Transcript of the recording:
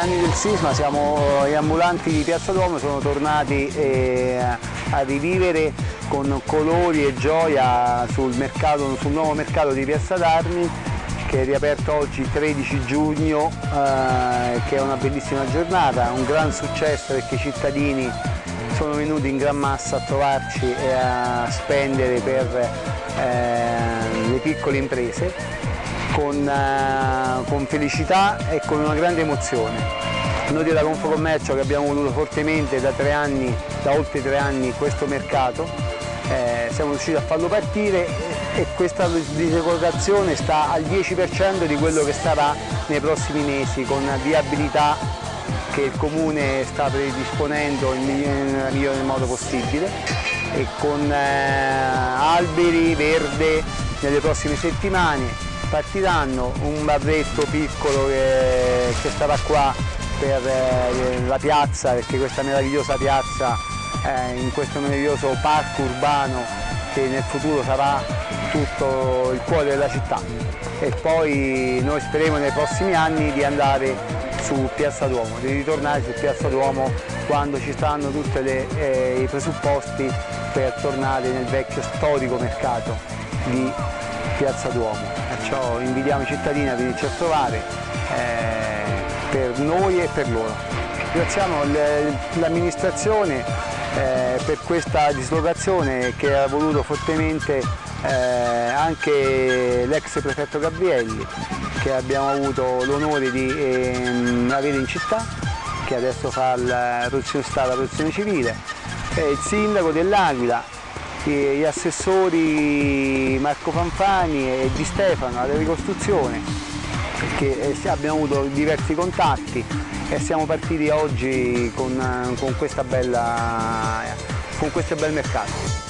anni del sisma gli ambulanti di Piazza Duomo sono tornati a rivivere con colori e gioia sul nuovo mercato di Piazza d'Armi, che è riaperto oggi 13 giugno, che è una bellissima giornata, un gran successo perché i cittadini sono venuti in gran massa a trovarci e a spendere per le piccole imprese con felicità e con una grande emozione. Noi della Confcommercio, che abbiamo voluto fortemente da oltre 3 anni questo mercato, siamo riusciti a farlo partire e questa dislocazione sta al 10% di quello che sarà nei prossimi mesi, con viabilità che il Comune sta predisponendo nel migliore modo possibile e con alberi verde. Nelle prossime settimane partiranno un barretto piccolo che starà qua per la piazza, perché questa meravigliosa piazza in questo meraviglioso parco urbano che nel futuro sarà tutto il cuore della città, e poi noi speriamo nei prossimi anni di andare su Piazza Duomo, di ritornare su Piazza Duomo quando ci saranno tutti i presupposti per tornare nel vecchio storico mercato di Piazza Duomo. Perciò invitiamo i cittadini a venirci a trovare per noi e per loro. Ringraziamo l'amministrazione per questa dislocazione che ha voluto fortemente anche l'ex prefetto Gabrielli, che abbiamo avuto l'onore di avere in città, che adesso fa la protezione civile, il sindaco dell'Aquila, gli assessori Marco Fanfani e Di Stefano alla ricostruzione, che abbiamo avuto diversi contatti e siamo partiti oggi con questo bel mercato.